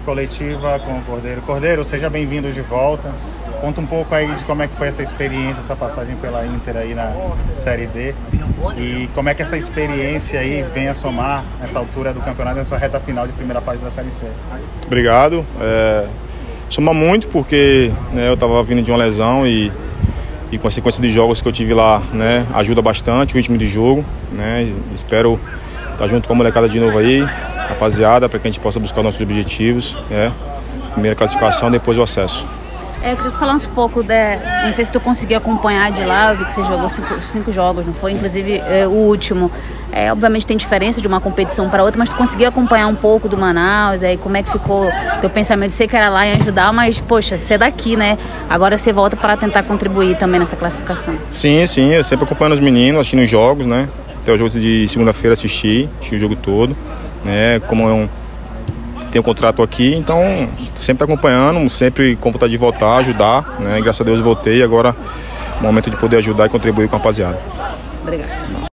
coletiva com o Cordeiro. Cordeiro, seja bem-vindo de volta. Conta um pouco aí de como é que foi essa experiência, essa passagem pela Inter aí na Série D e como é que essa experiência aí vem a somar nessa altura do campeonato, nessa reta final de primeira fase da Série C. Obrigado. Soma muito porque, né, eu estava vindo de uma lesão e com a sequência de jogos que eu tive lá, né, ajuda bastante o ritmo de jogo, né, espero estar junto com a molecada de novo aí, rapaziada, para que a gente possa buscar nossos objetivos, primeira classificação, depois o acesso. Eu queria que falasse um pouco, não sei se tu conseguiu acompanhar de lá, eu vi que você jogou cinco jogos, não foi? Inclusive o último. Obviamente tem diferença de uma competição para outra, mas tu conseguiu acompanhar um pouco do Manaus, aí como é que ficou teu pensamento? Sei que era lá e ajudar, mas poxa, você é daqui, né? Agora você volta para tentar contribuir também nessa classificação. Sim, eu sempre acompanhando os meninos, assistindo os jogos, né? Até o jogo de segunda-feira assisti o jogo todo, né? Como tenho um contrato aqui, então sempre acompanhando, sempre com vontade de voltar, ajudar, né? Graças a Deus voltei, agora é o momento de poder ajudar e contribuir com a rapaziada. Obrigado.